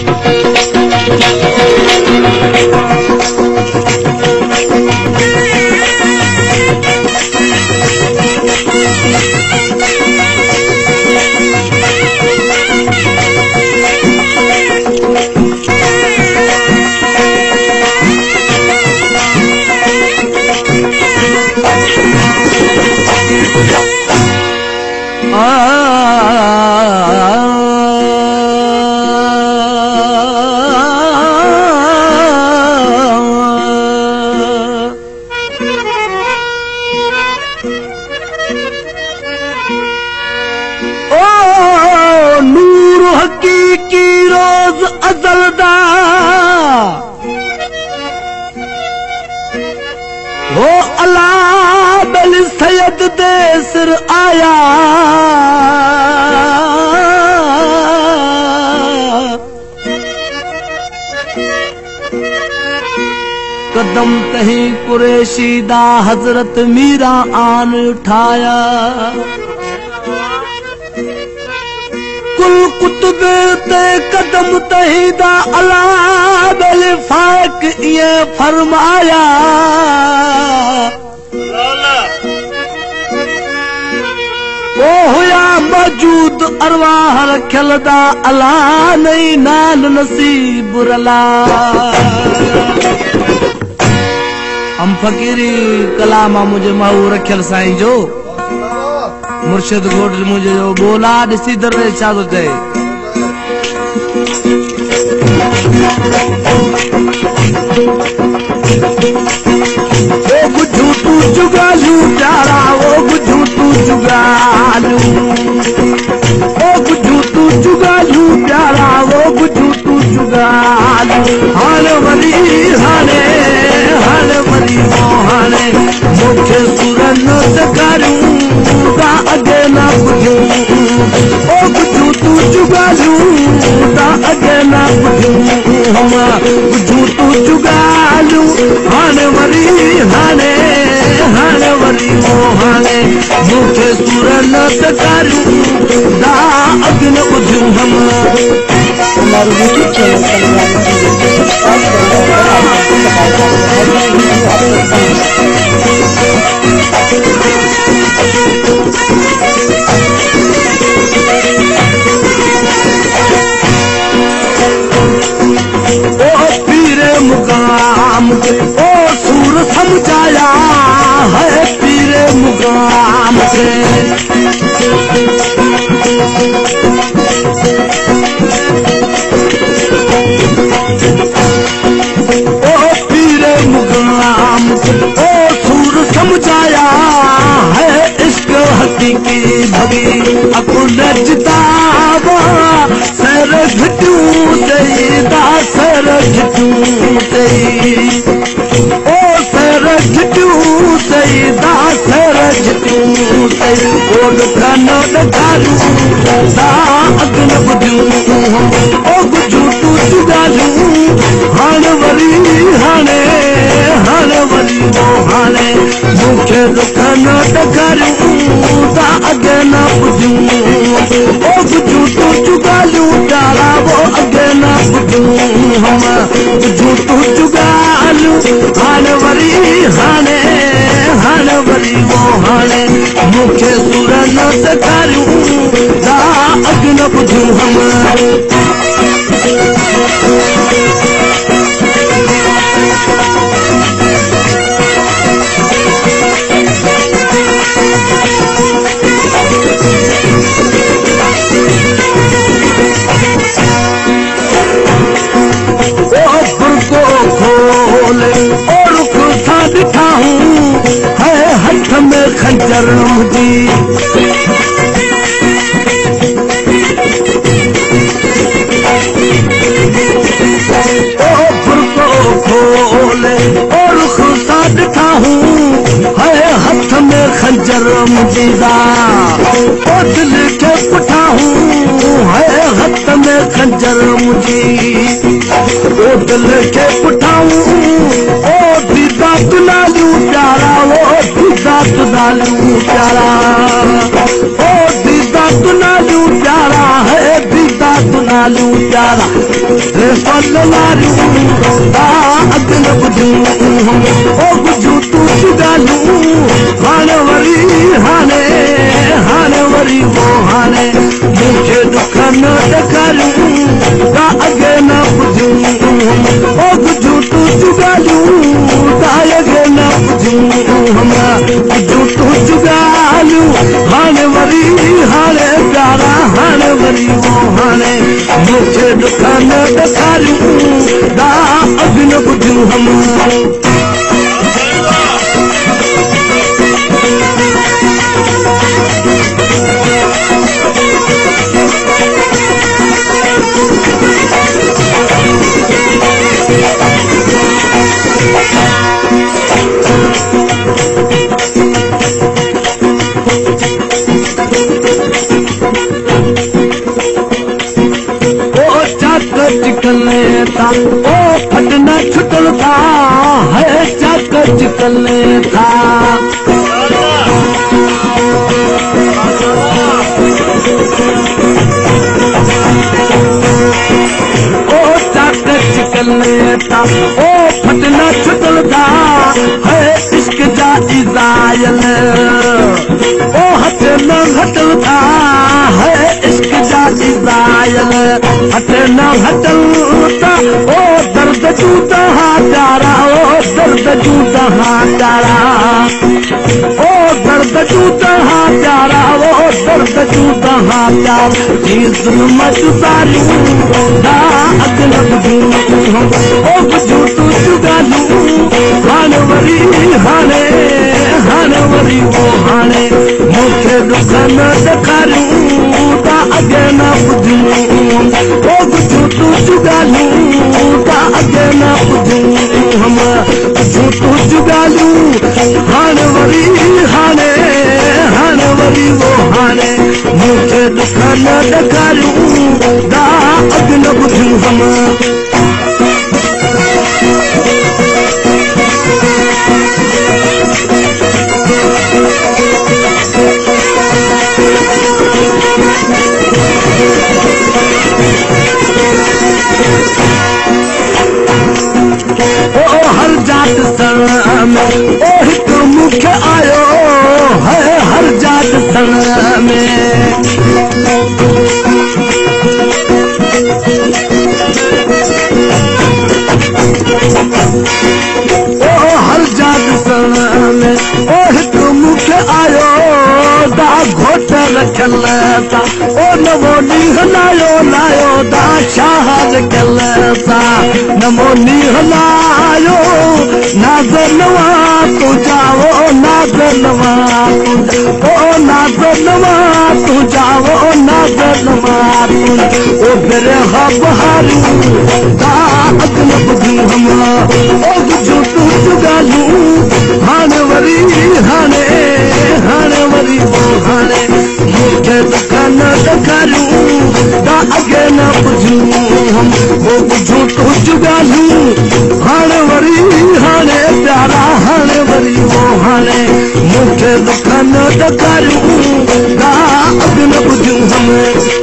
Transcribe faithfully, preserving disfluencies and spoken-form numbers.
वो अला बल सैयद दे सिर आया कदम तही कुरैशी दा हजरत मीरा आन उठाया कुल कुतुब ते कदम तही दा अला बल फाक ये फरमाया वो हुआ मौजूद अरवाह रखल दा अला नहीं नाल नसीब रला हम फकीरी कलामा मुझे माऊ रखल साईं जो मुर्शिद घोट मुझे जो बोला ॾिसी दर छा थो चए वो बुझू तू जुगालू प्यारा वो बुझू तू जुगालू वो बुझू तू जुगालू प्यारा वो बुझू तू जुगालू हाल वरी हाले हाल वरी मोहाने मुखे सुरन तकारूं दा अगे ना बुझूं ओ बुझू तू जुगालू दा अगे ना बुझूं हम बुझू तू जुगालू हाने वरी हाने हाने वरी मोहाने मुखे सुरन तकारूं दा अगे ना बुझूं हम हमारे यूट्यूब चैनल ओ पीरे मुकाम के ओ सूर समझाया है पीरे मुकाम के ओ सूर समझाया है इश्क हकीकी भगी अकुल जितावा सर घटूं तई दा सर घटूं तई ओ सर घटूं तई दा सर घटूं तई ओड खानो ॾारू दा अगन बुझूं ओ बुझू तू जुगालू हाणे वरी हाणे हाणे वरी मोहाने मुखे दुख न ॾकारूं ता अॻे न बुझूं ओ बुझूं तू जुगालू प्यारा वो अॻे न बुझूं हम बुझूं तू जुगालू हाणे वरी हाणे हाणे वरी मोहाने मुखे सुर न ॾकारूं ता अॻे न बुझूं हम हथ में खंजर मुझी ओ फुरको खोले और खुदा दिखा हूँ है हथ में खंजर मुझी दा ओ दिल के पुठा हूँ है हथ में खंजर मुझी ओ दिल के पुठा हूँ ओ दीदा तुनालू प्यारा वो दीदा तुनालू प्यारा ओ दीदा तुनालू प्यारा है दीदा तुना चुगालू प्यारा सल्लारू दा अगन बुझू ओ बुझू तू चुगालू हाणे वरी हाणे हाणे वरी वो हाणे मुझे दुख न ॾेखारू दा अगे न बुझू ओ बुझू तू चुगालू दा अगे न बुझू हमरा बुझू तू चुगालू हाणे वरी हाणे प्यारा हाणे वरी वो हाणे मुझे दुख न ॾेखारू दा अगे न बुझू हमरा चिकलता ओ फटना छुटलता है चक चिकलता ओ चक चिकलता ओ फटना छुटलता है इश्क जा इज़ायल ओ हथ न घटलता है इश्क जा इज़ायल हथ न घटलता ओ दर्द जूता प्यारा ओ दर्द जूता प्यारा ओ दर्द जूता प्यारा ओ दर्द जूता प्यारा जुल्म जुदारू दा अगन बुझू ओ बुझू तू चुगालू हाणे वरी हाणे हाणे वरी वो हाणे मूंखे दुख न ॾेखारू दा अगे न बुझू ओ बुझू तू चुगालू दा अगे न बुझू हम बुझू तू चुगालू हाणे वरी हाणे हाणे वरी वो हाणे मूंखे दुख न ॾेखारू दा अगे न बुझू हम हर जात सण में ओ हिक मुख्य आयो है हर जात सण में ओ हर जात सण में ओ हिक मुख्य आयो दा घोट रखल ता ओ नवो ॾींहुं लायो लायो दा शाह रखल ता नवो ॾींहुं लायो नाज़ नवा तू जाओ नाज़ नवा ओ नाज़ नवा तू जाओ नाज़ नवा ओ फिर बहारू दा अगन बुझू हम ओ बुझू तू चुगालू हाणे वरी हाणे हाणे वरी वो हाणे मूंखे दुख न ॾेखारू दा अगे न बुझू हम ओ बुझू तू चुगालू हाणे वरी हाणे प्यारा हाणे वरी वो हाणे मूंखे दुख न ॾेखारू दा अगे न बुझू हम